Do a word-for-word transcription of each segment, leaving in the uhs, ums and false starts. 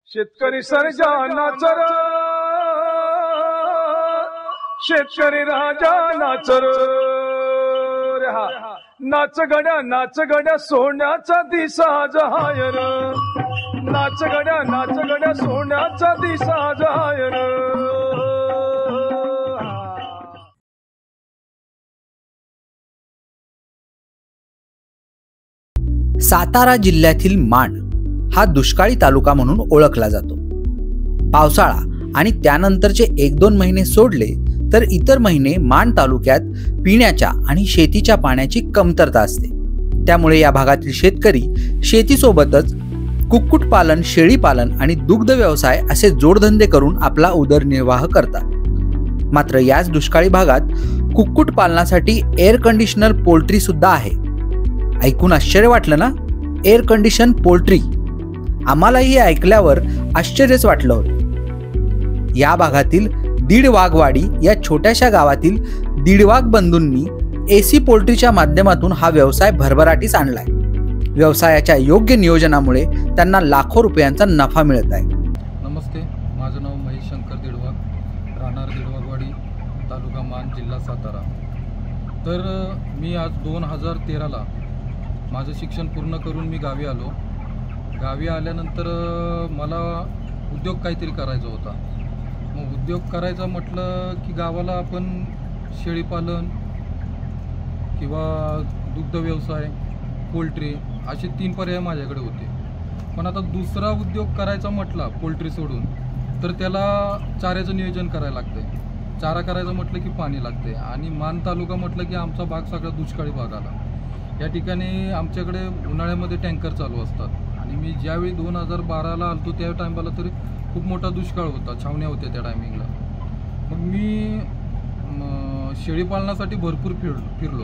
शेतकरी सर्जा नाचर, शेतकरी राजा नाचर, नाच गड्या नाच गड्या सोन्याचा दिसा जहायर, नाच गड्या नाच गड्या सोन्याचा दिसा जहायर। सातारा जिल्ह्यातील माण हा दुष्काळी तालुका म्हणून ओळखला जातो। पावसाळा आणि त्यानंतरचे एक दोन महिने सोडले तर इतर महिने माण तालुक्यात पिण्याच्या आणि शेतीच्या पाण्याची कमतरता असते। त्यामुळे या भागातील शेतकरी शेतीसोबतच कुक्कुटपालन, शेळीपालन आणि दुग्ध व्यवसाय असे जोडधंदे करून आपला उदरनिर्वाह करतात। मात्र याच दुष्काळी भागात कुक्कुटपालनासाठी एअर कंडिशनर पोल्ट्री सुद्धा आहे। ऐकून आश्चर्य वाटलं ना? एअर कंडिशन पोल्ट्री आम्हालाही ऐकल्यावर आश्चर्यच वाटलं होतं। या भागातील दीड वाघवाडी या छोट्याशा गावातील दीडवाघ बंधूंनी एसी पोल्ट्रीच्या माध्यमातून हा व्यवसाय भरभराटीस आणलाय। व्यवसायाच्या योग्य नियोजनामुळे त्यांना लाखो रुपयांचा नफा मिळत आहे। नमस्ते, माझं नाव महेश शंकर दीडवाघ, राहणार दीडवाघवाडी, तालुका मान, जिल्हा सातारा। तर मी आज दोन हजार तेराला माझं शिक्षण पूर्ण करून मी गावी आलो। गावी आल्यानंतर मला उद्योग काहीतरी करायचा होता। मग उद्योग करायचा म्हटलं की गावाला आपण शेळीपालन किंवा दुग्ध व्यवसाय, पोल्ट्री असे तीन पर्याय माझ्याकडे होते। पण आता दुसरा उद्योग करायचा म्हटला पोल्ट्री सोडून तर त्याला चाऱ्याचं नियोजन करायला लागतंय। चारा करायचं म्हटलं की पाणी लागते आणि मान तालुका म्हटलं की आमचा भाग सगळा दुष्काळी भाग आला। या ठिकाणी आमच्याकडे उन्हाळ्यामध्ये टँकर चालू असतात आणि मी ज्यावेळी दोन हजार बाराला आलतो त्या टायमाला तरी खूप मोठा दुष्काळ होता, छावण्या होत्या त्या टायमिंगला। मग मी शेळीपालनासाठी भरपूर फिर फिरलो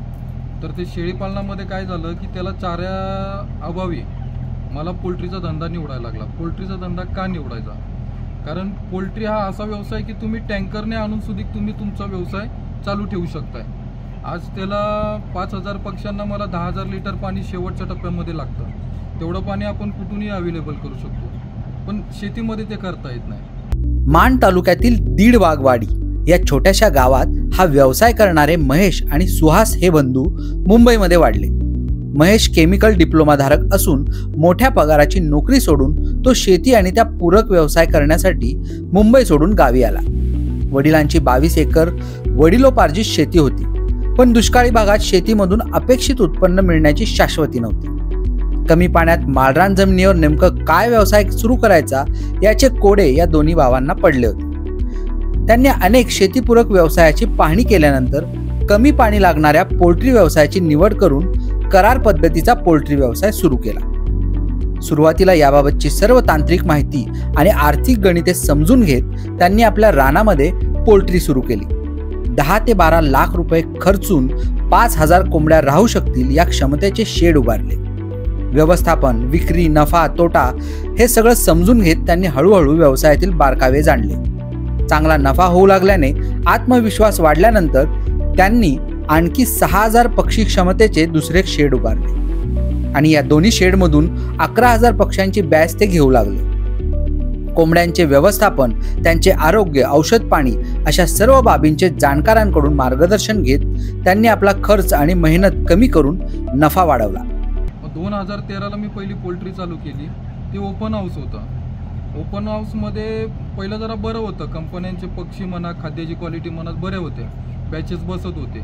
तर ते शेळीपालनामध्ये काय झालं की त्याला चाऱ्या अभावी मला पोल्ट्रीचा धंदा निवडायला लागला। पोल्ट्रीचा धंदा का निवडायचा? कारण पोल्ट्री हा असा व्यवसाय की तुम्ही टँकरने आणून सुद्धा तुम्ही तुमचा व्यवसाय चालू ठेवू शकताय। आज त्याला पाच हजार पक्ष्यांना मला दहा हजार लिटर पाणी शेवटच्या टप्प्यामध्ये लागतं। तेवढं पाणी आपण कुठूनही अवेलेबल करू शकतो, पण शेतीमध्ये ते करता येत नाही। माण तालुक्यातील दीड वाघवाडी या छोट्याशा गावात हा व्यवसाय करणारे महेश आणि सुहास हे बंधू मुंबईमध्ये वाढले। महेश केमिकल डिप्लोमा धारक असून मोठ्या पगाराची नोकरी सोडून तो शेती आणि त्या पूरक व्यवसाय करण्यासाठी मुंबई सोडून गावी आला। वडिलांची बावीस एकर वडिलोपार्जित शेती होती, पण दुष्काळी भागात शेतीमधून अपेक्षित उत्पन्न मिळण्याची शाश्वती नव्हती। कमी पाण्यात माळरान जमिनीवर नेमकं काय व्यवसाय सुरू करायचा याचे कोडे या दोन्ही भावांना पडले होते। त्यांनी अनेक शेतीपूरक व्यवसायाची पाहणी केल्यानंतर कमी पाणी लागणाऱ्या पोल्ट्री व्यवसायाची निवड करून करार पद्धतीचा पोल्ट्री व्यवसाय सुरू केला। सुरुवातीला याबाबतची सर्व तांत्रिक माहिती आणि आर्थिक गणिते समजून घेत त्यांनी आपल्या रानामध्ये पोल्ट्री सुरू केली। दहा ते बारा लाख रुपये खर्चून पाच हजार कोंबड्या राहू शकतील या क्षमतेचे शेड उभारले। व्यवस्थापन, विक्री, नफा, तोटा हे सगळं समजून घेत त्यांनी हळूहळू व्यवसायातील बारकावे जाणले। चांगला नफा होऊ लागल्याने आत्मविश्वास वाढल्यानंतर त्यांनी आणखी सहा हजार पक्षी क्षमतेचे दुसरे शेड उभारले आणि या दोन्ही शेडमधून अकरा हजार पक्ष्यांची बॅच ते घेऊ लागले। कोंबड्यांचे व्यवस्थापन, त्यांचे आरोग्य, औषध पाणी अशा सर्व बाबींचे जाणकारांकडून मार्गदर्शन घेत त्यांनी आपला खर्च आणि मेहनत कमी करून नफा वाढवला। दोन हजार तेराला मी पहिली पोल्ट्री चालू केली, ते ओपन हाऊस होतं। ओपन हाऊसमध्ये पहिलं जरा बरं होतं, कंपन्यांचे पक्षी म्हणा, खाद्याची क्वालिटी म्हणा बरे होते, बॅचेस बसत होते।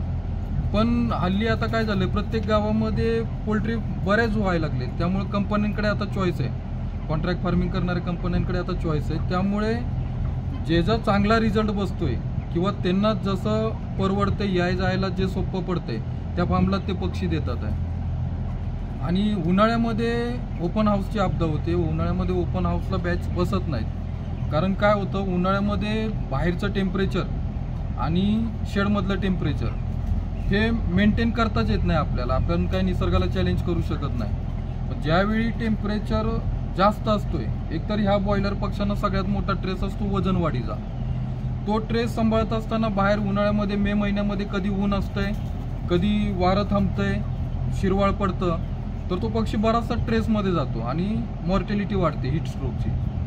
पण हल्ली आता काय झालं, प्रत्येक गावामध्ये पोल्ट्री बऱ्याच व्हायला लागले, त्यामुळे कंपन्यांकडे आता चॉईस आहे। कॉन्ट्रॅक्ट फार्मिंग करणाऱ्या कंपन्यांकडे आता चॉईस आहे, त्यामुळे जे जो चांगला रिझल्ट बसतोय किंवा त्यांना जसं परवडते, याय जायला जे सोपं पडतंय त्या फार्मला ते पक्षी देतात आहे। आणि उन्हाळ्यामध्ये ओपन हाऊसची आपदा होते। उन्हाळ्यामध्ये ओपन हाऊसला बॅच बसत नाहीत, कारण काय होतं, उन्हाळ्यामध्ये बाहेरचं टेम्परेचर आणि शेडमधलं टेम्परेचर हे मेंटेन करताच येत नाही आपल्याला। आपण काय निसर्गाला चॅलेंज करू शकत नाही। पण ज्यावेळी टेम्परेचर जास्त असतोय, एकतर ह्या बॉयलर पक्ष्यांना सगळ्यात मोठा ट्रेस असतो वजन वाढीचा। तो ट्रेस सांभाळत असताना बाहेर उन्हाळ्यामध्ये मे महिन्यामध्ये कधी ऊन असतंय, कधी वारं थांबतंय, शिरवाळ पडतं, तर तो पक्षी बराचसा ट्रेसमध्ये जातो आणि मॉर्टॅलिटी वाढते हीट स्ट्रोकची।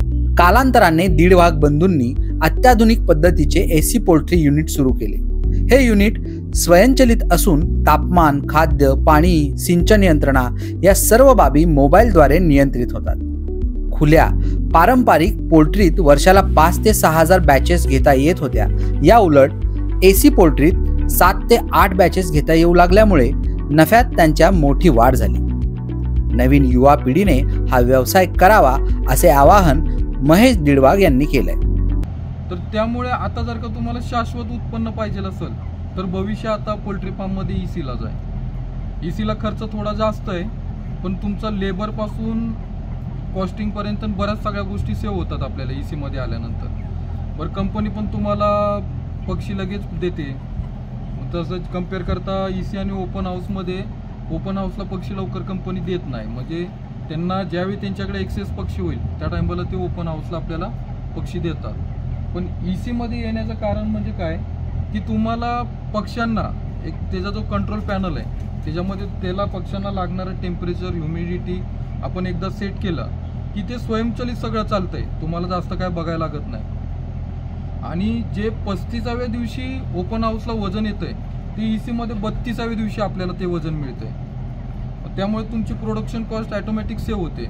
कालांतराने दीडवाघ बंधूंनी अत्याधुनिक पद्धतीचे एसी पोल्ट्री युनिट सुरू केले. हे युनिट स्वयंचलित असून तापमान, खाद्य, पाणी, सिंचन यंत्रणा या सर्व बाबी मोबाईलद्वारे नियंत्रित होतात. खुल्या पारंपरिक पोल्ट्रीत वर्षाला पाच ते सहा हजार बॅचेस घेता येत होत्या. या उलट एसी पोल्ट्रीत सात ते आठ बॅचेस घेता येऊ लागल्यामुळे नफ्यात त्यांच्या मोठी वाढ झाली. नवीन युवा पिढीने हा व्यवसाय करावा असे आवाहन महेश दीडवाघ यांनी केलंय. तर त्यामुळे आता जर का तुम्हाला शाश्वत उत्पन्न पाहिजे असेल तर भविष्य आता पोल्ट्री फार्ममध्ये ईसीला जाय. ईसीला खर्च थोडा जास्त आहे, पण तुमचा लेबर पासून कॉस्टिंग पर्यंत बऱ्याच सगळ्या गोष्टी सेव्ह होतात आपल्याला ईसी मध्ये आल्यानंतर. बरं, कंपनी पण तुम्हाला पक्षी लगेच देते. तसंच कम्पेअर करता ईसी आणि ओपन हाऊसमध्ये, ओपन हाऊसला पक्षी लवकर कंपनी देत नाही. म्हणजे त्यांना ज्यावेळी त्यांच्याकडे एक्सेस पक्षी होईल त्या टायमाला ते ओपन हाऊसला आपल्याला पक्षी देतात. पण ईसी मध्ये येण्याचं कारण म्हणजे काय की तुम्हाला पक्ष्यांना एक त्याचा जो कंट्रोल पॅनल आहे त्याच्यामध्ये त्याला पक्ष्यांना लागणारं टेम्परेचर, ह्युमिडिटी आपण एकदा सेट केलं की ते स्वयंचलित सगळं चालतंय. तुम्हाला जास्त काय बघायला लागत नाही. आणि जे पस्तीसाव्या दिवशी ओपन हाऊसला वजन येतंय ते ईसी मध्ये बत्तीसाव्या दिवशी आपल्याला ते वजन मिळतंय. त्यामुळे तुमची प्रोडक्शन कॉस्ट ऑटोमॅटिक सेव्ह होते.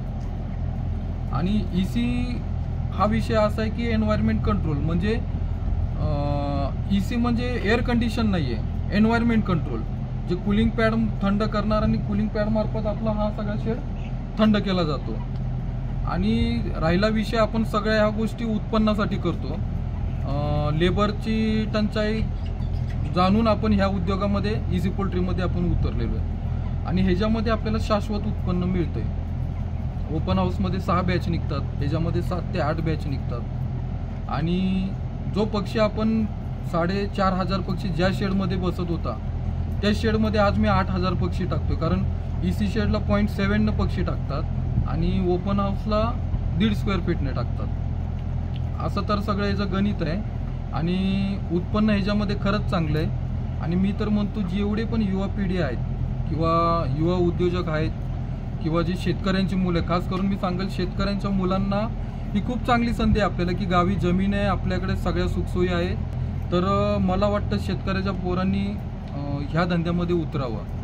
आणि ईसी हा विषय असा आहे की एन्व्हायरमेंट कंट्रोल म्हणजे ईसी म्हणजे एअर कंडिशन नाही आहे, एन्व्हायरमेंट कंट्रोल. जे कूलिंग पॅड थंड करणार आणि कूलिंग पॅड मार्फत आपला हा सगळा शेड थंड केला जातो. आणि राहिला विषय, आपण सगळ्या ह्या गोष्टी उत्पन्नासाठी करतो. लेबरची टंचाई जाणून आपण ह्या उद्योगामध्ये इझी पोल्ट्रीमध्ये आपण उतरलेलो आहे. आणि ह्याच्यामध्ये आपल्याला शाश्वत उत्पन्न मिळतंय. ओपन हाऊसमध्ये सहा बॅच निघतात, ह्याच्यामध्ये सात ते आठ बॅच निघतात. आणि जो पक्षी आपण साडेचार हजार पक्षी ज्या शेडमध्ये बसत होता त्या शेडमध्ये आज मी आठ हजार पक्षी टाकतोय. कारण इसी शेडला पॉईंट सेव्हन पक्षी टाकतात आणि ओपन हाऊसला दीड स्क्वेअर फीटने टाकतात. असं तर सगळं याचं गणित आहे. आणि उत्पन्न ह्याच्यामध्ये खरंच चांगलं आहे. आणि मी तर म्हणतो जेवढे पण युवा पिढी आहेत किंवा युवा उद्योजक आहेत किंवा जे शेतकऱ्यांची मुलं, खास करून मी सांगेल शेतकऱ्यांच्या मुलांना ही खूप चांगली संधी आहे आपल्याला की गावी जमीन आहे, आपल्याकडे सगळ्या सुखसोयी आहेत. तर मला वाटतं शेतकऱ्याच्या पोरांनी ह्या धंद्यामध्ये उतरावं.